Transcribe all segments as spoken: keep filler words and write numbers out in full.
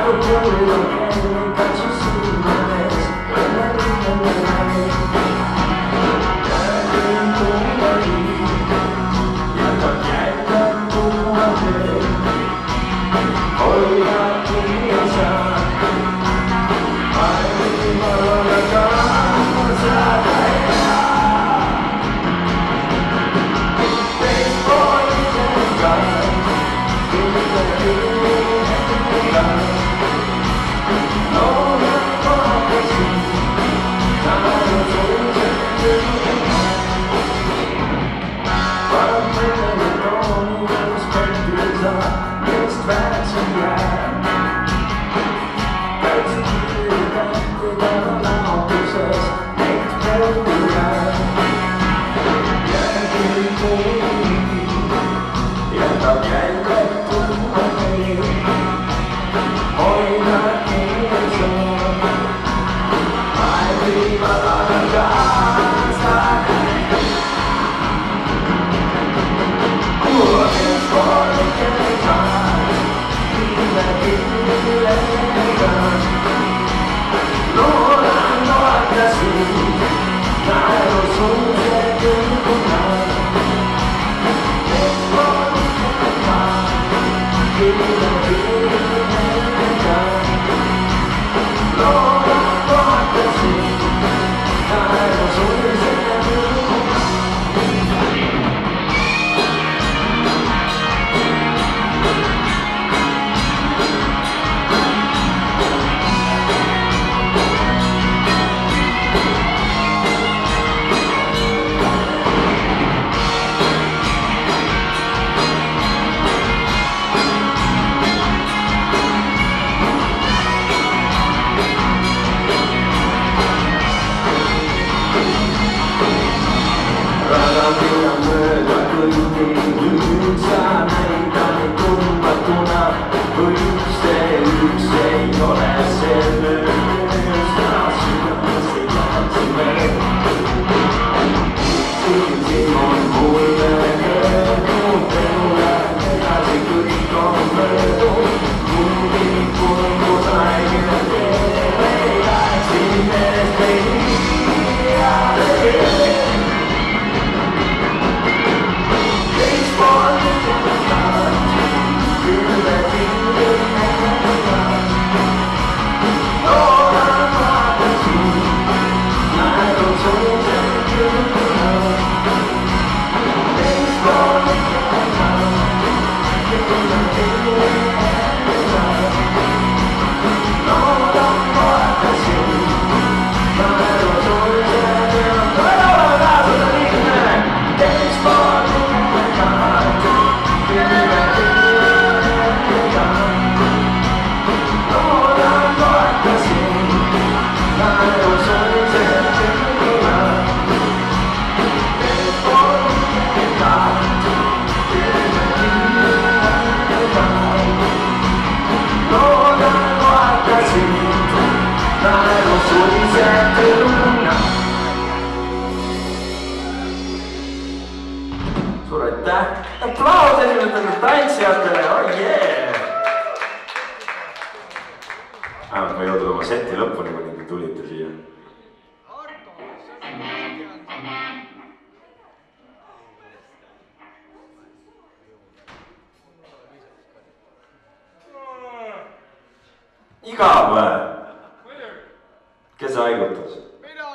Aplaus esimestele tantsijatele, oh yeah! Vähemalt ma jõudnud oma seti lõpuni, kui te tulite siia. Igav või? Kes haigutas? Mina!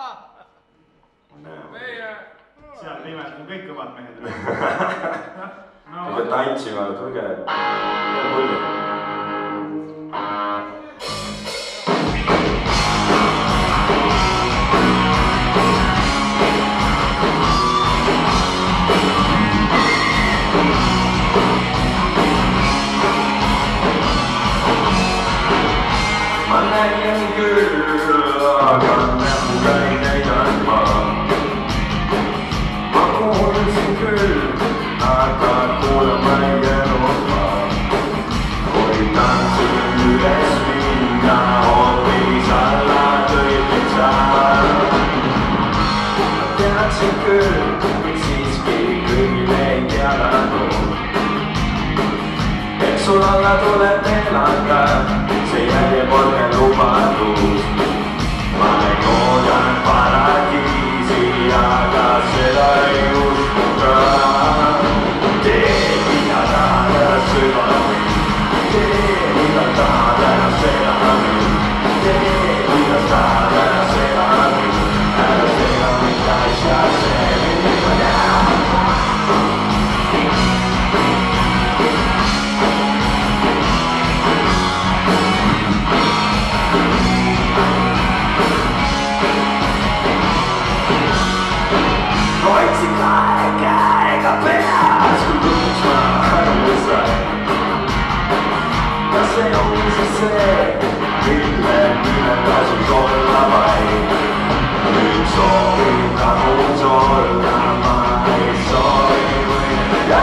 Meie! Seal nimelt on kõik kõvad mehed. Te peate tantsima, tulge. Tulge. Ma nägin küll, aga näpuga ei näidanud ma. Ma kuulsin küll, aga kuulama ei jäänud ma. Kui tantsin üles minna, hoopis alla tõid sa. Ma teadsin küll, kuid siiski kõigile ei teadanud. Eks sul alla tuleb elada, see jääb järjekordne lubadus. ma ei oodanud paradiisi, aga seda ei usku ka. tee, mida tahad, ära sööda mind. tee, mida tahad, ära sega mind. tee, mida tahad, ära sega mind. ära sega mind, asja see mind juba näha. Hoidsin kahe käega peas, kui lõpuks ma aru sain. kas see ongi see see, mille nimel tasus olla vaid? nüüd soovin kahus olla, ma ei soovi võida.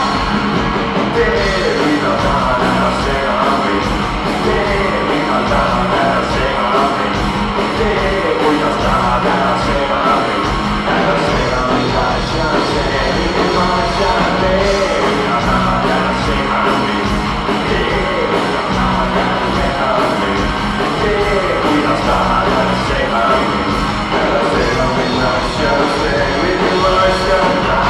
tee, mida tahad, ära sega mind. tee, mida tahad, ära sega mind. tee, kuidas tahad, ära sega mind. ära sega mind, asja see, mida asja tee. mida tahad, ära sega mind. tee, mida tahad, ära sega mind. tee, kuidas tahad, ära sega mind. ära sega mind, asja see, mida asja tee.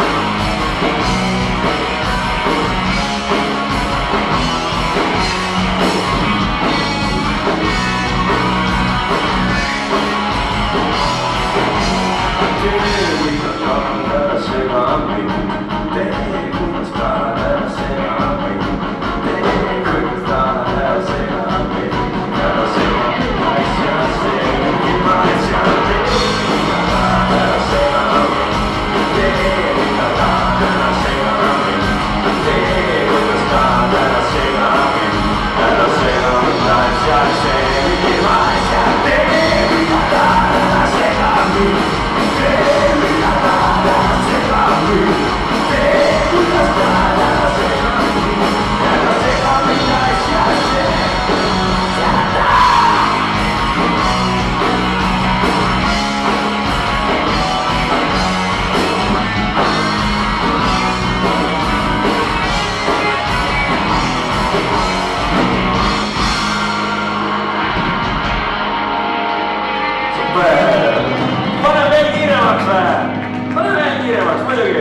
pane veel kiiremaks või? pane veel kiiremaks, muidugi.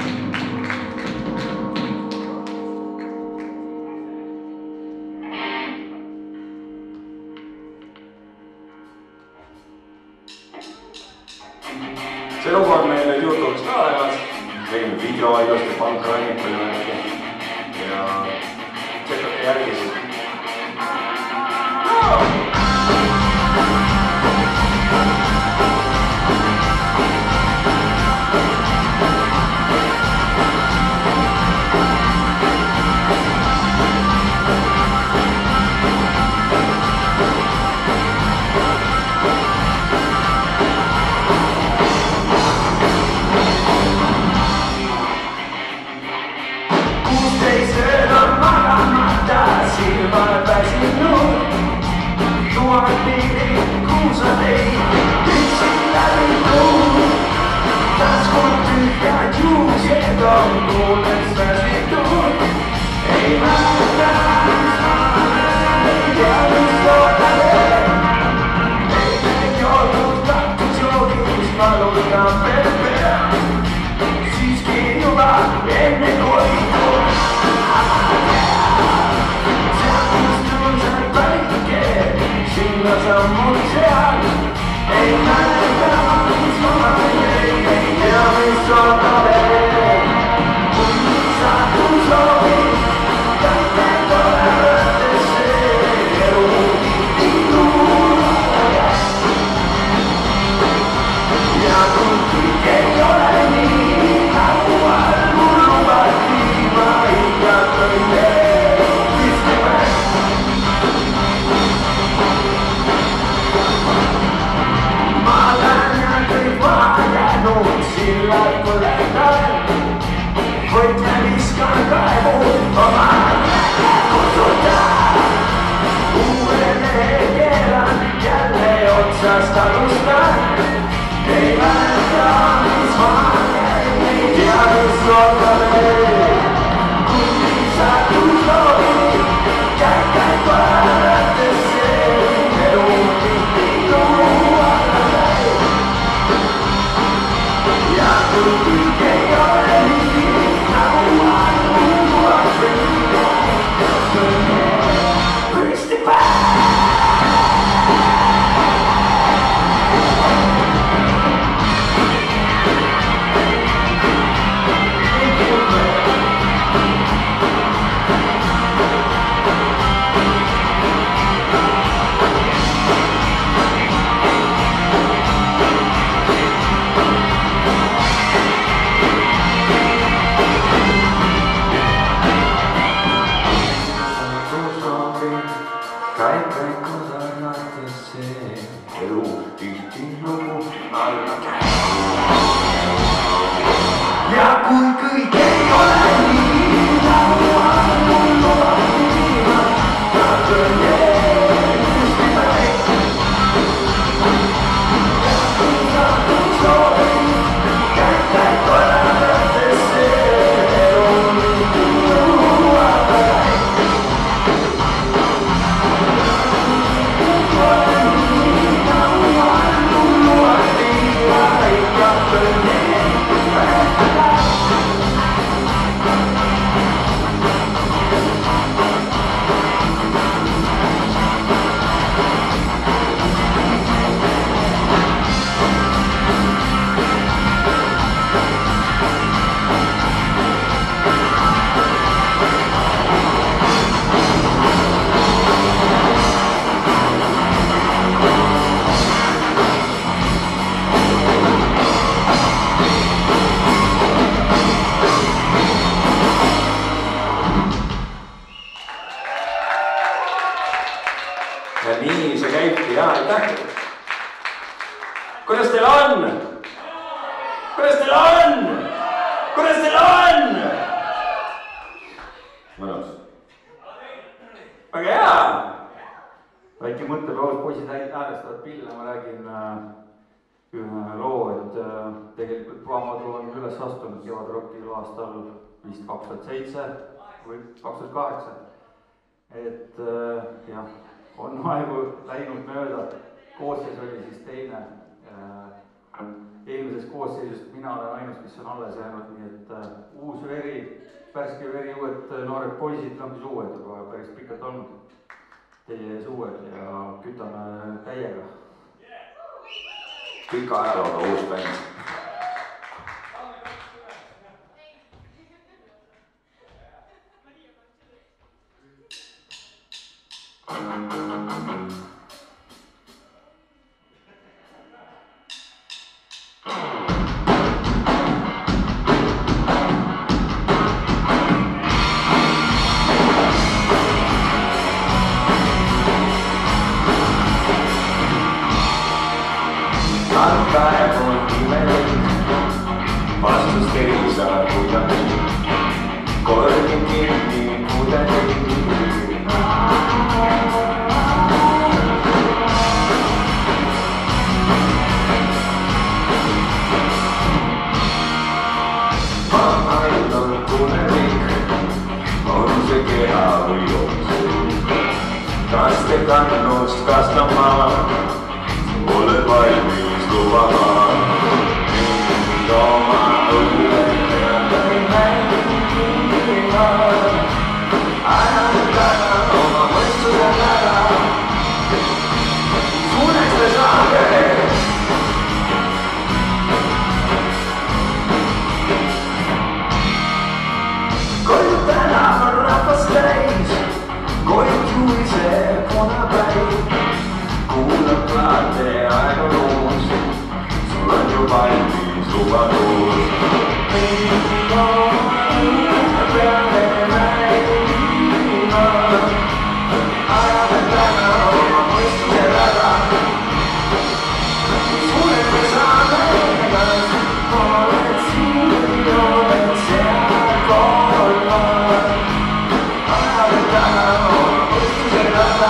see lugu on meil nüüd YouTube'is ka olemas. tegime video ilusti pankroonikul ja tšekkake järgi siis. Satu käib käikusalatesse elu tihti lugu alla ja kui kõik ei ole nii nagu on mul lubati nad on jeelust mida tehti ja kui saadud soovi käib käikusalatesse elu tihti lugu alla ja nii see käibki, jaa, aitäh! Kuidas teil on? Kuidas teil on? Kuidas teil on? Mõnus. Väga hea! Väike mõttepaus, poisid äärestavad pille, ma räägin ühe loo, et tegelikult Puamadu on üles astunud Kevadrockil aastal vist kaks tuhat seitse või kaks tuhat kaheksa. Et jah, on aegu läinud mööda, koosseis oli siis teine. Eelmises koosseisust mina olen ainus, kes on alles jäänud, nii et uus veri, värske veri, uued noored poisid, on siis uued juba päris pikalt olnud. Teie ees uued ja kütame täiega. Pika ajalooga uus bänd. Vastus ei saa kuidagi, korgin kinni kuidagi. Ma aitan tunnevik, on see keha või on see. Kas te kannust kastama, oled valmis lubama. Oma õlle peale mängima ajan täna oma mõistuse ära uneks me saage koju tänav on rahvast täis koju juhise punapäid kuulab plaate aeg on uus sul on ju valmis Lubadus peale mängima ajame täna oma mõistuse ära uneks me saame oled siin, oled seal kolmad ajame täna oma mõistuse ära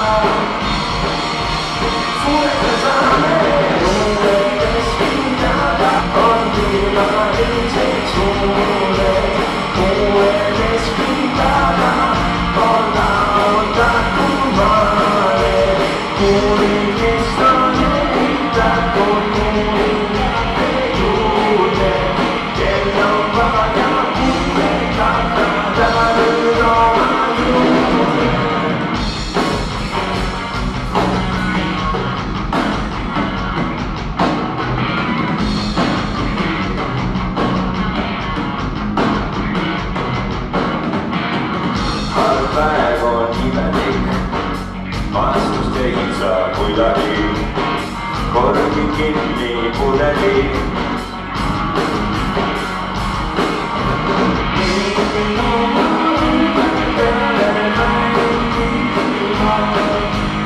uneks me saame uneks pidada on viima ilmselt sulle uuedes pidada on lauda kumale kuulist on ehitatud kuulingate juurde kel on vaja kuulekata ta nüüd oma juurde päev on imelik, vastust ei saa kuidagi, korgi kinni pudeli. Oma õlle peale mängima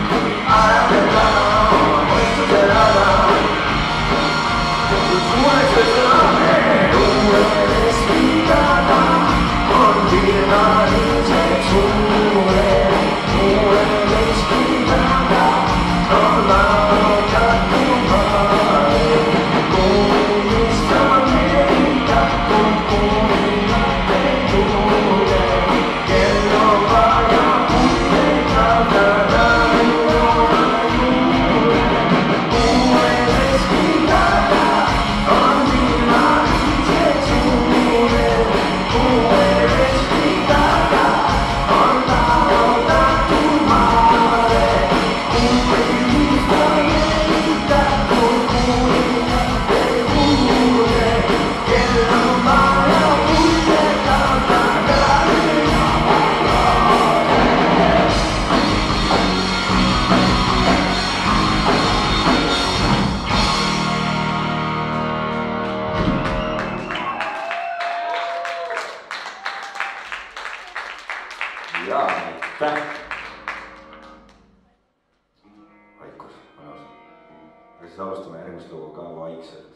siis alustame järgmist lugu ka vaikselt.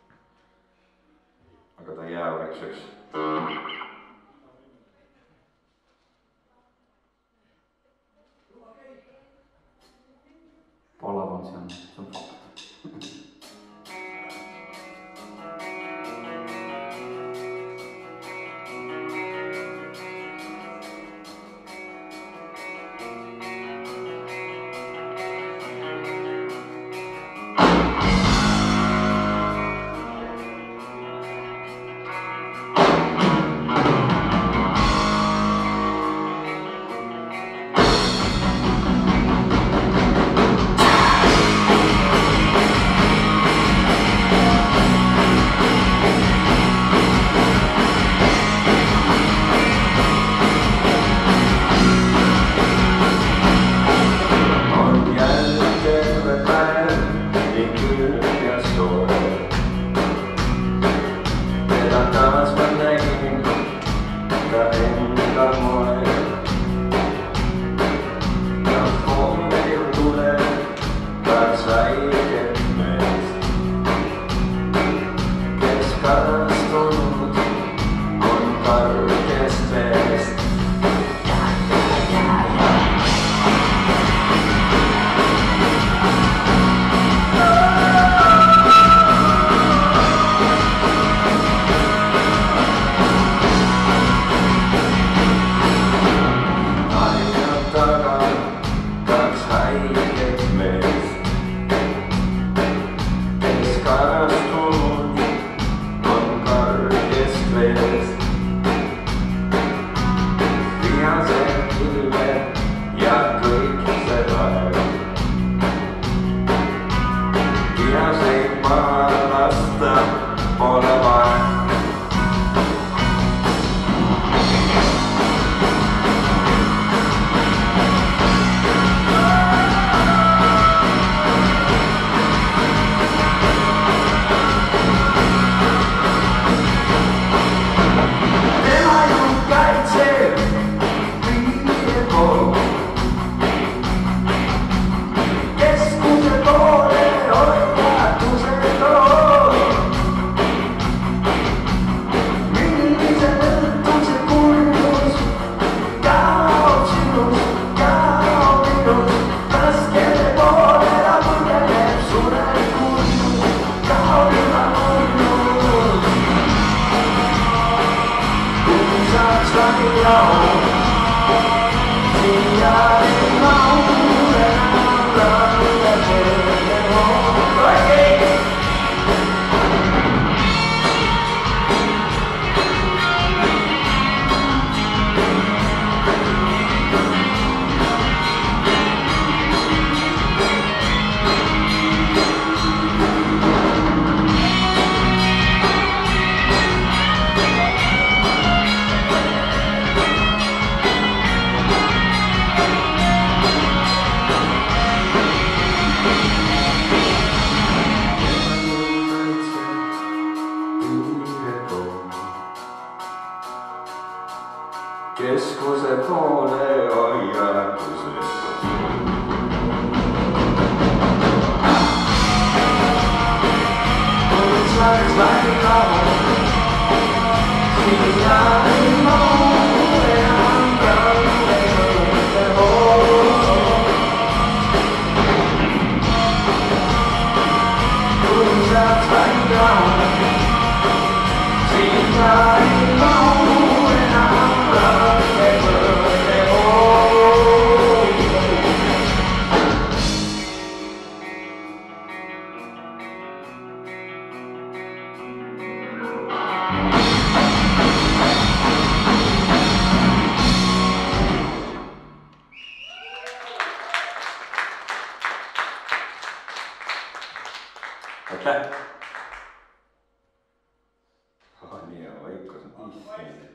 Aga ta ei jää vaikseks. Palav on see on, see on fakt. Keskuse poole hoiatusest. Läks lähikavu, siia ei mahu enam kõige pool. Kui läks lähikavu, siia ei mahu enam kõige pool. Aitäh! Ah, nii on vaikus on tiis.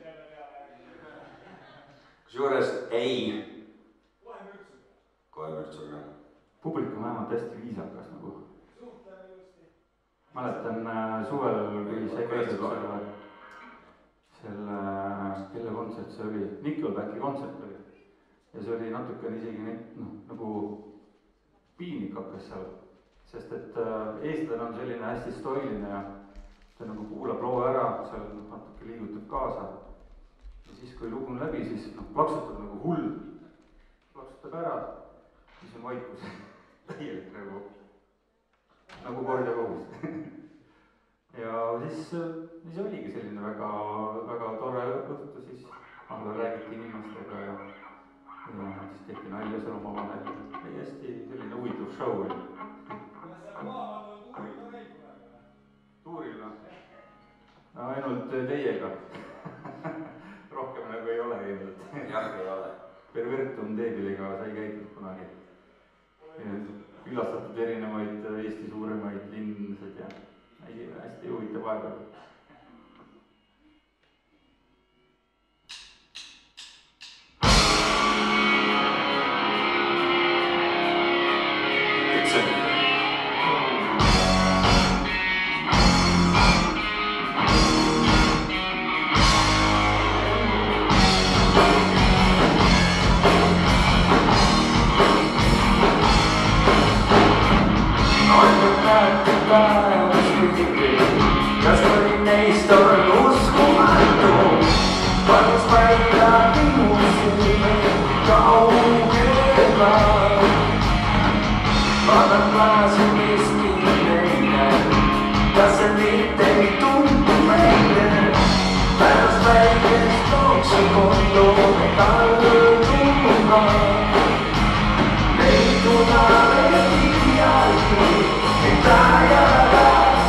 Kusjuures ei. Kohe mürtsuga. Publik on vähemalt hästi viisakas nagu. Mäletan suvel, kui sai käidud selle, selle, kelle kontsert see oli, Nickelbacki kontsert oli. Ja see oli natukene isegi neid, noh, nagu piinlik hakkas seal sest et eestlane on selline hästi stoiline ja ta nagu kuulab loo ära, seal natuke liigutab kaasa. Ja siis, kui lugu on läbi, siis noh, plaksutab nagu hull. Plaksutab ära, siis on vaikus. Täielik nagu, nagu kord ja kohus. Ja siis, siis oligi selline väga, väga tore õhtu, siis alla räägiti inimestega ja, ja siis tehti nalja seal oma vahel. Ei hästi selline huvitav show oli. Tuuril no? No ainult teiega. Rohkem nagu ei ole ilmselt. Jah, ei ole. Pervertum Deebiliga sai käidud kunagi. Külastatud erinevaid Eesti suuremaid linnasid ja hästi huvitav aeg oli. Kas mõni neist on uskumatu, panus paika minusi kaugele. Vaatan klaasi miski neile, kas see mitte ei tundu meile. Pärast väikest looksu kondo talluga. Neid tunale iialgi, ei tajada.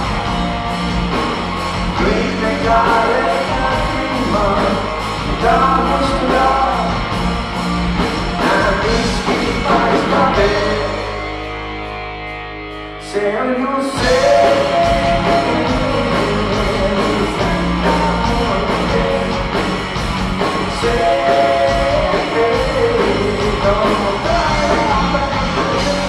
Kõik me kaarega ilma, tamustada. Näed miski paistab veel. See on ju see, mis näitab mulle veel. See on mu päeva.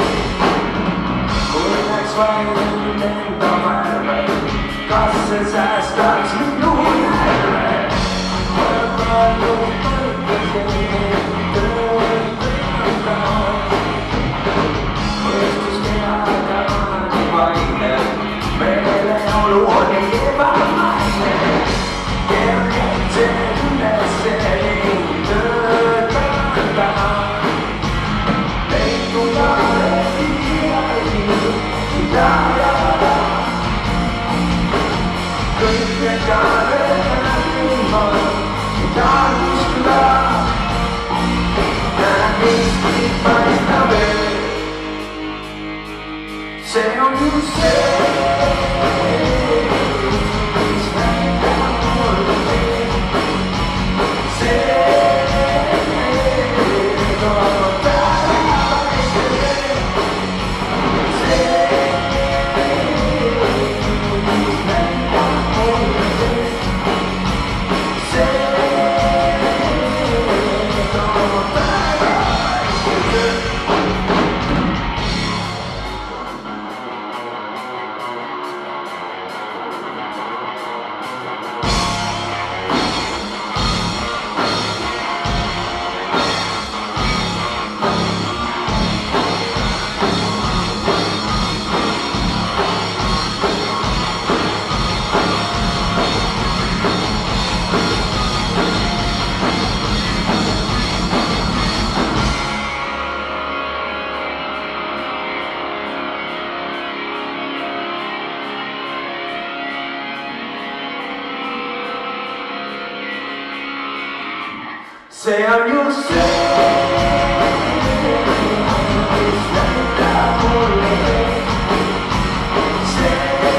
Kui läks vaid enda värve, kas see säästaks minu närve? Mõeldu mõtlesin, tõõtõõda. Mõistus kehaga on vaine, meeleolu on ebamaine. Kergelt see üleseni tõõtõõda. Neid tunale iialgi, idajada. Kõik me kaarega ilma, ei talustada. Näed miski paistab veel. See on ju see, mis näitab mulle veel. See on päeva veel. See See on ju see, mis näitab mulle veel. See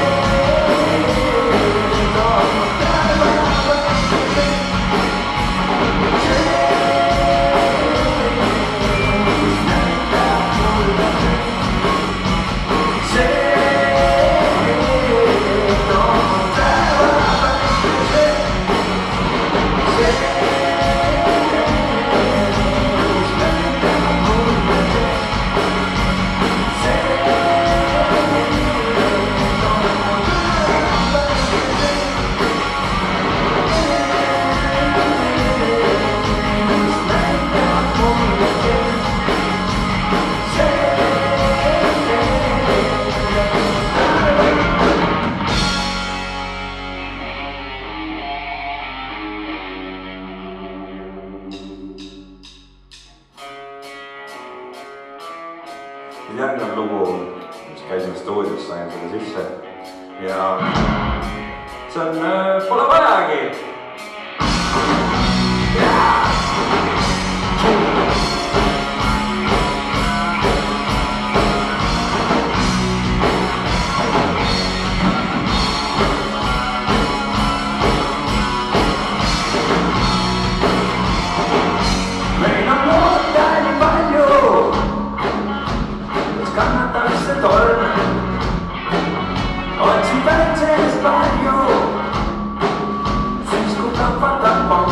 on mu päeva veel. See, mis näitab mulle veel. See on mu päeva veel. See järgnev lugu, mis käisime stuudios, sain selle sisse ja see on äh, Pole vajagi. Meil on loota nii palju, kes kannatab see torm. Otsi päitsest palju, siis kui kahvatab pomm.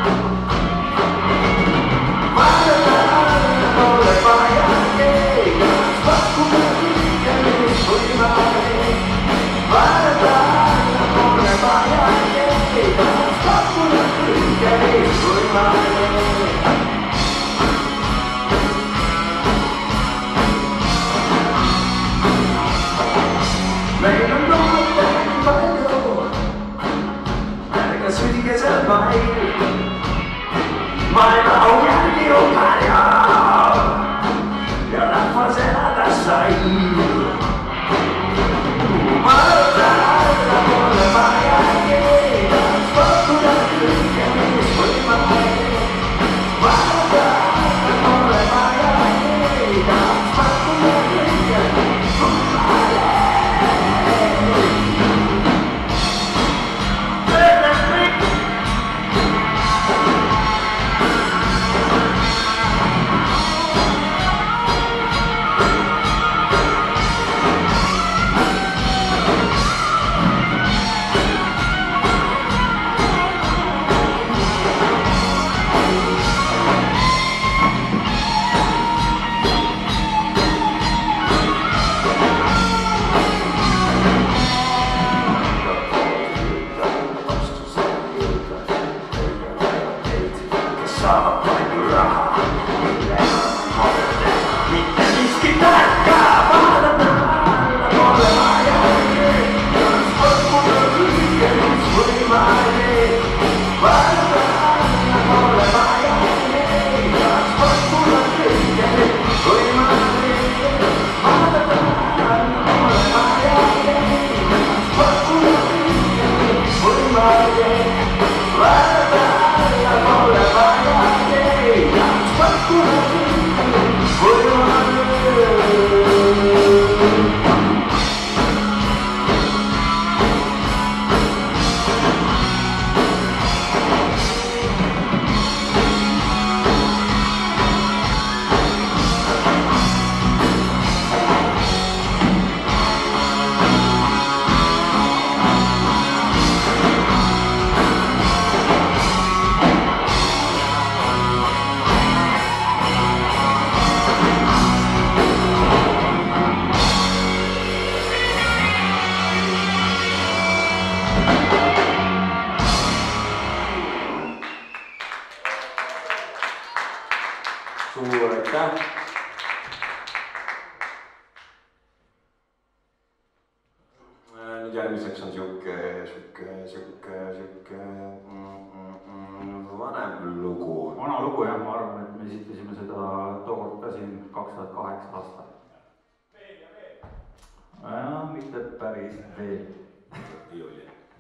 Vaadata alla pole vajagi, kas pakkuda kõige mis võimalik. Vaadata alla pole vajagi, kas pakkuda kõige mis võimalik. Meil on loota nii palju, ärge südige seal vaid. Maailma au järgi on harja ja rahvas elada sai. Vaadata alla pole vajagi, kas pakkuda kõige mis võimalik. Vaadata alla pole vajagi, kas pakkuda kõige mis võimalik. Saab palju raha, mitte miski tarka, vaadata alla pole vajagi, kas pakkuda kõige mis võimalik. Vaadata alla pole vajagi, kas pakkuda kõige mis võimalik. Vaadata alla pole vajagi, kas pakkuda kõige mis võimalik. Vaadata alla pole vajagi, kas pakkuda kõige mis võimalik. Suur aitäh! Nüüd järgmiseks on siuke, siuke, siuke, siuke mm, mm, vanem lugu. Vana lugu jah, ma arvan, et me esitasime seda tookord ka siin kaks tuhat kaheksa aastal. Veel ja veel? Ja, mitte päris veel. Ei oli.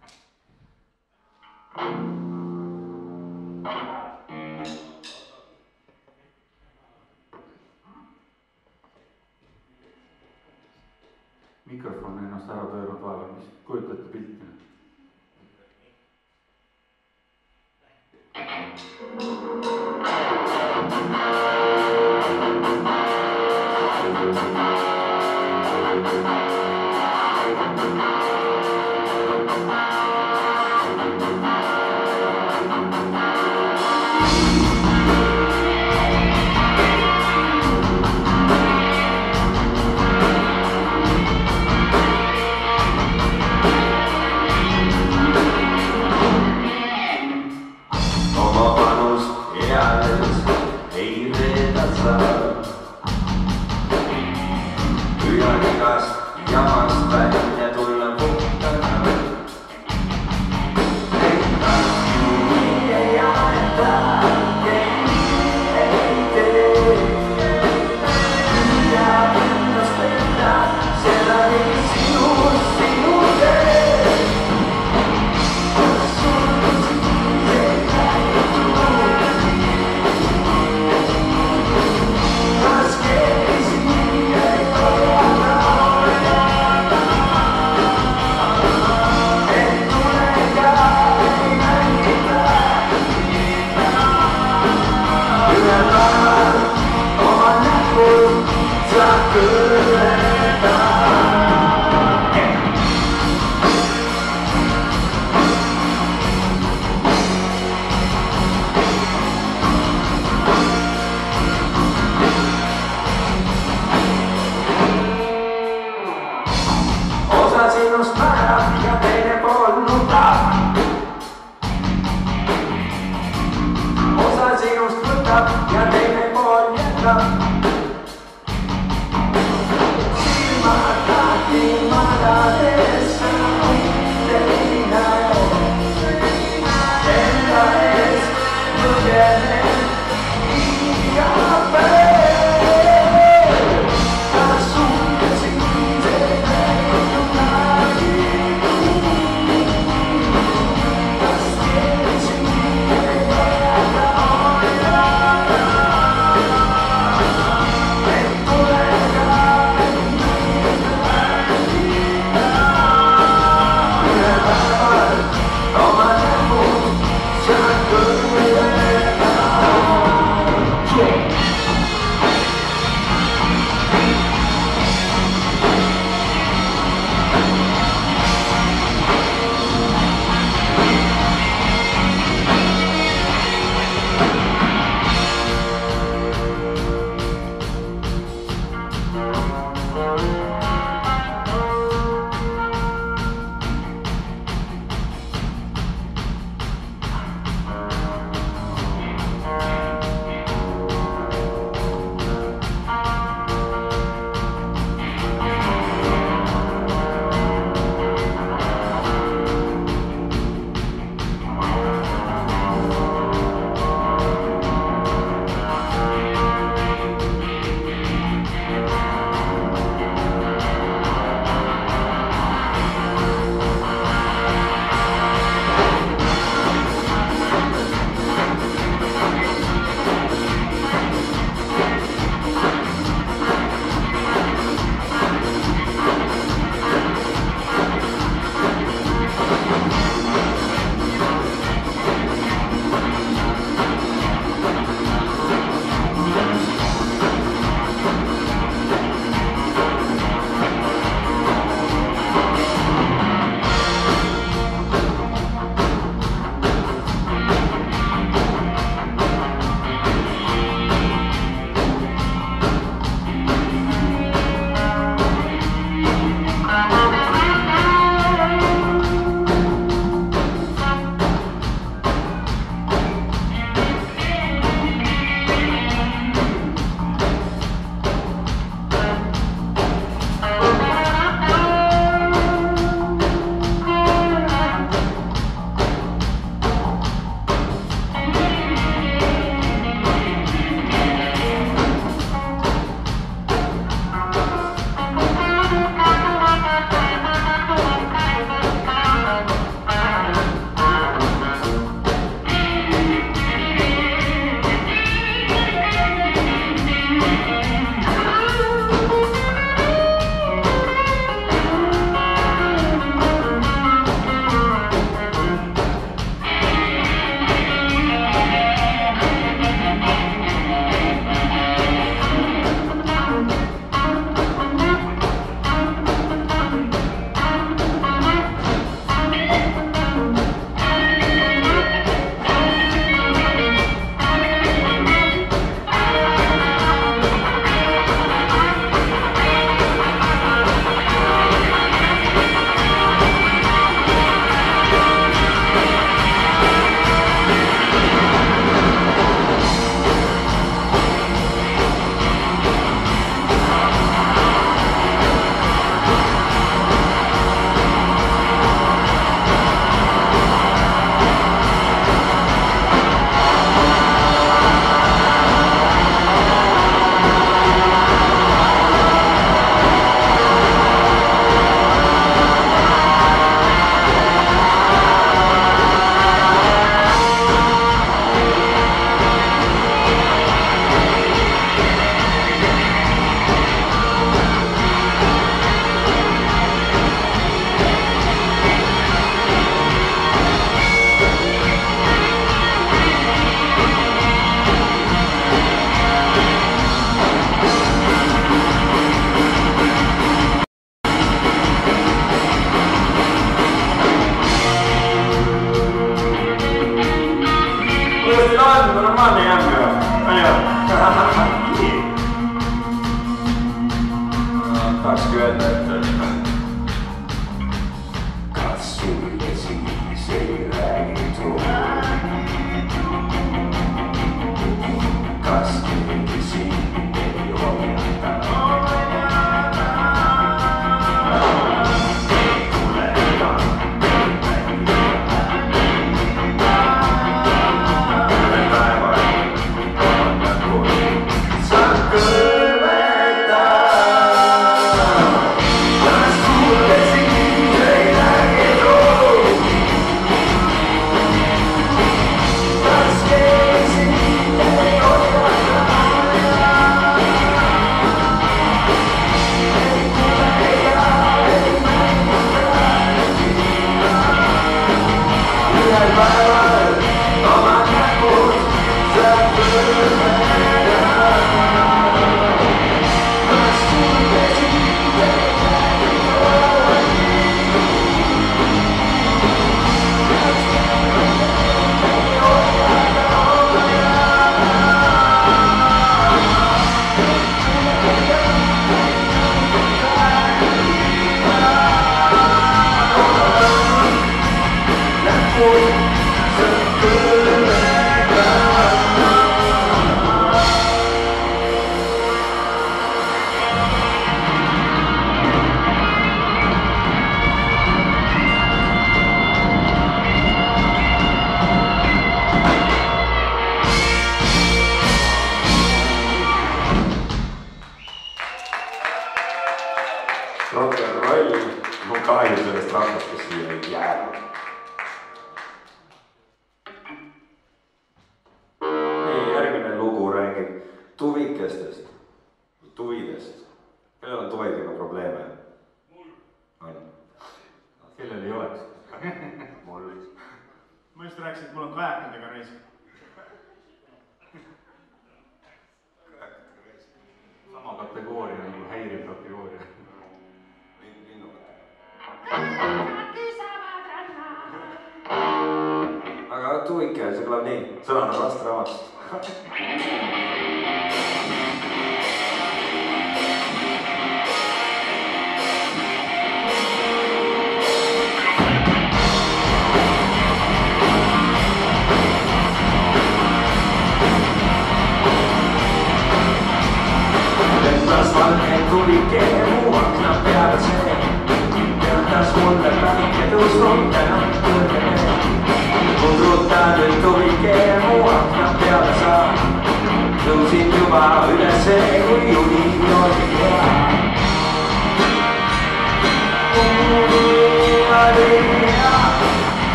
Mikrofon on ennast ära pöörnud vahepeal, mis kujutate pilti. Yeah. Osa sinust määrab ja teine pool nutab. Osa sinust võtab ja teine pool jätab. Silmad tahti öelda, et kas sulle siis ei räägitud? Kas keegi sind ei hoiata?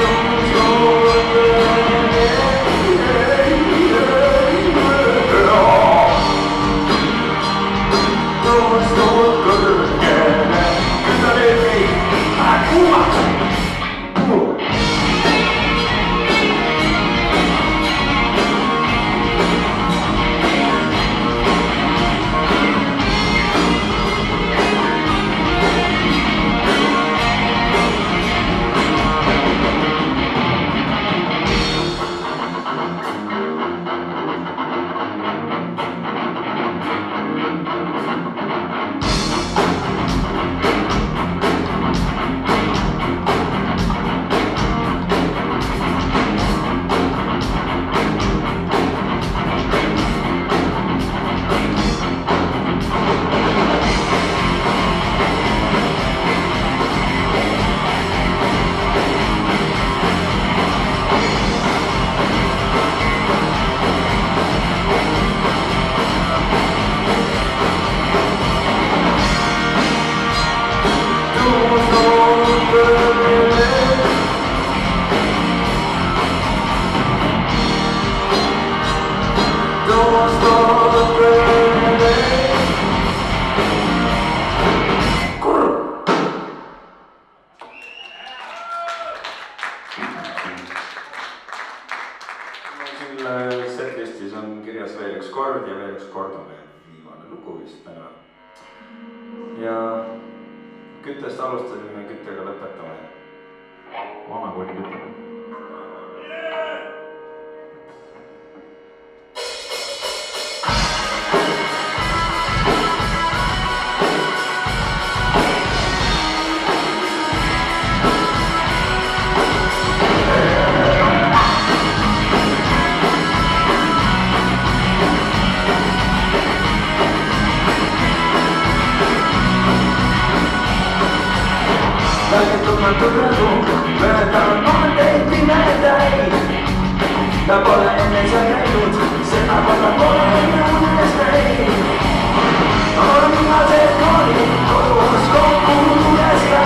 Oh Setlistis on kirjas veel üks kord ja veel üks kord on veel viimane lugu vist täna. Ja küttest alustasime, küttega lõpetame. Vanakooli küttega. Möödavad maanteid pimedaid ja pole enne sa käinud, seda korda pole enne unes näinud. On viimased koolid koos kokku unes ka,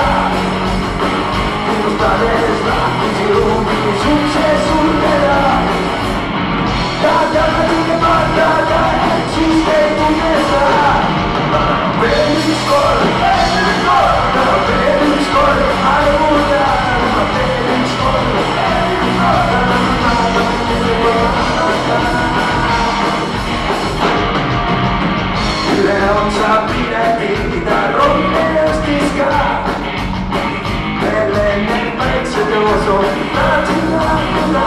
unustades lahkusi ruumis ukse sulgeda. Tahad tagasi vaadata, et siis teid unesta. Veel üks kord, veel üks kord, veel üks kord, arvuda. Üle otsa piletida rohkeastis ka. Veel enne väikse tõusu tahtsin lahkuda.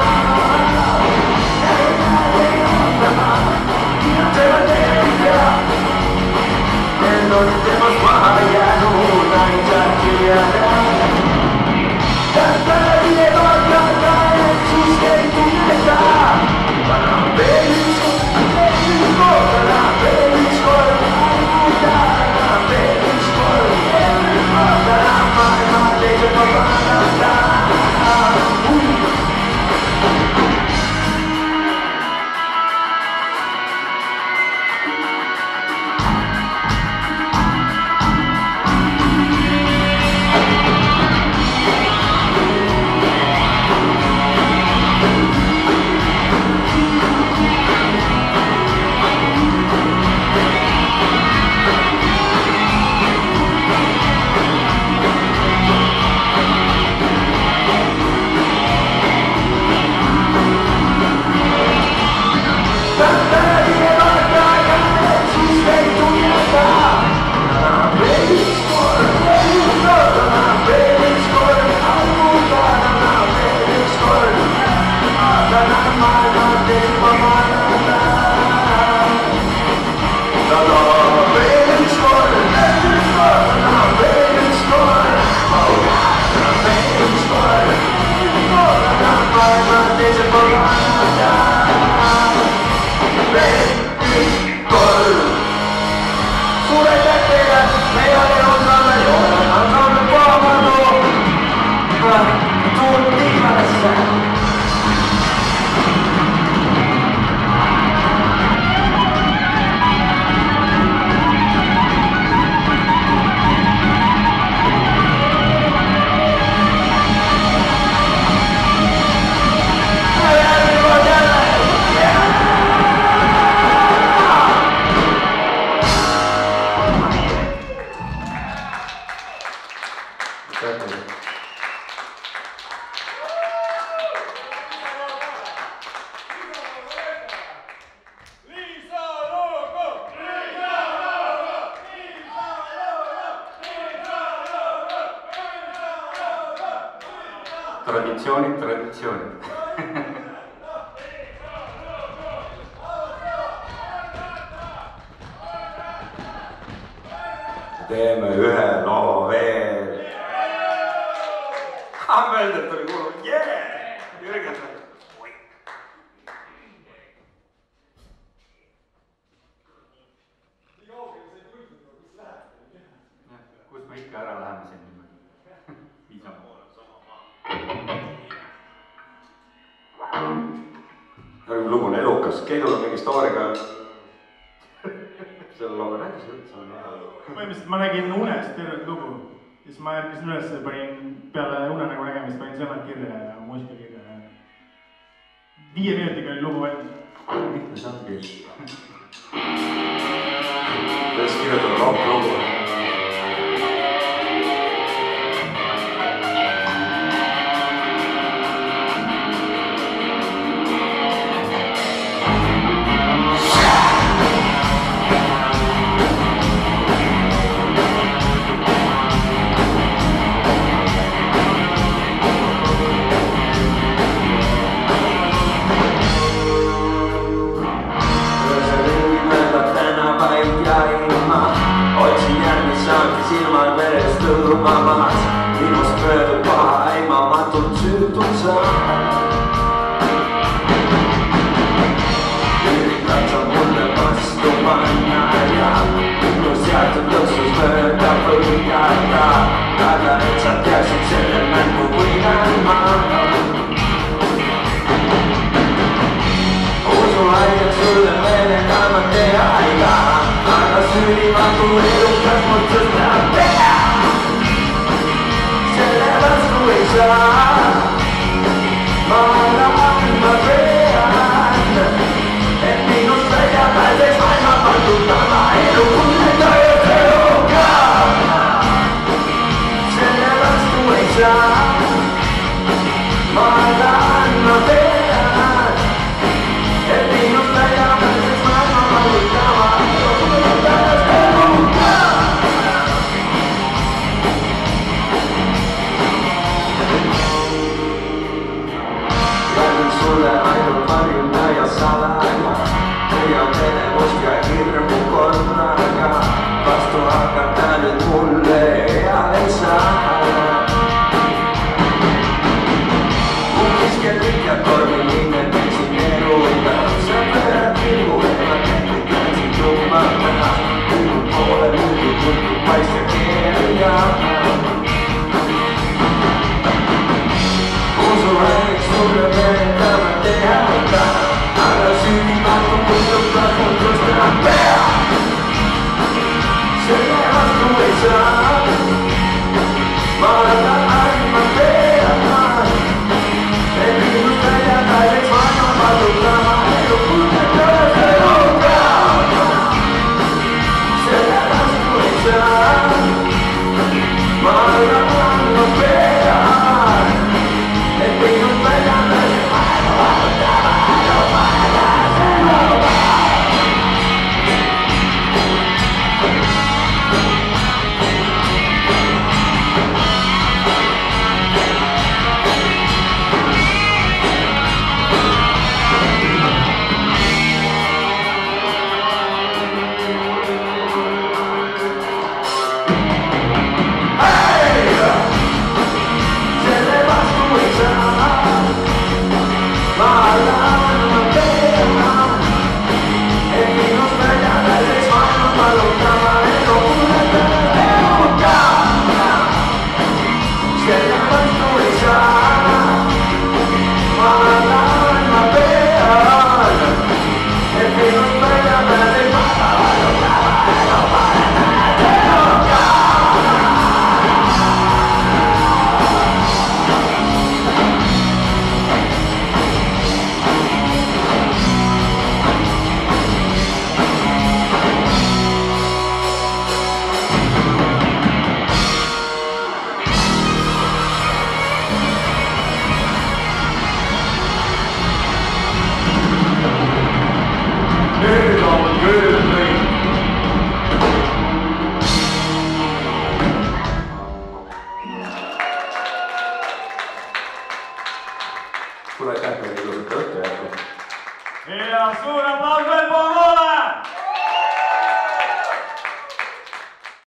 Ei ootama, seda teeb pea. Need on temast maha jäänud ainsad kirjada. Tähtpäevile vaadata, et siis ei tunneta. Täna veel üks kord, veel üks kord, täna veel üks kord, arvuda. Täna veel üks kord, veel üks kord, täna maailma teise vabandada. Traditsioonid, traditsioonid. Teeme ühe loo veel. Hammeldelt oli kuulnud, jee! Jürgen. Kus me ikka ära läheme siin? Lugu on elukas, Keidul on mingi stooriga selle looga rääkis üldse on hea. Põhimõtteliselt ma nägin unes tervet lugu, siis ma ärkasin üles ja panin peale unenägu nägemist, panin sõnad kirja ja muusika kirja. Viie minutiga oli lugu valmis. mitmes ongi. Kuidas kirjutada rock-lugu? Silmad verest lõõmamas, minust möödub paha aimamatult süütud sa. Üritad sa mulle vastu panna ja minu seatud lõksus mööda võidata, aga et sa teaksid selle mängu võidan ma. Usu haigeks sulle meelega ma teha ei taha, aga süüdimatu elukas mul tõstab pea. Selle vastu ei saa, ma tahan, ma pean, et minust välja pääseks maailma pandutama elu kunneta ja tööga. Selle vastu ei saa, ma tahan, ma pean, et minust välja pääseks maailma pandutama elu kunneta ja tööga. Räägin sulle ainult varjuna ja salaja, püüan venevust ja hirmu korraga, vastu hakata nüüd mulle ja ei saa. Mukiske kõik ja korvi minne teksin eluga, sa pöörad pilgu ema tehti kätsi tummata, minu poole müüdi tuntud paiste keelga. Usu haigeks sulle meeldama teha ei taha, aga süüdimatu muutub lahkun tõstab pea. Selle vastu ei saa, ma tahan, ma pean, et minust välja pääseks maailma pandutama elu kunneta ja tööga. Selle vastu ei saa, ma tahan, ma pean, et minust välja pääseks maailma pandutama elu kunneta ja tööga. Selle vastu ei saa, ma tahan, ma pean, et minust välja pääseks maailma pandutama elu kunneta ja tööga. Selle vastu ei saa, ma tahan, ma pean, et minust välja pääseks maailma pandutama elu kunneta ja tööga. Nüüd on küll kõik. Kuule, aitäh, kui ilusat õhtu jätku. Ja suur aplaus veel Pogole!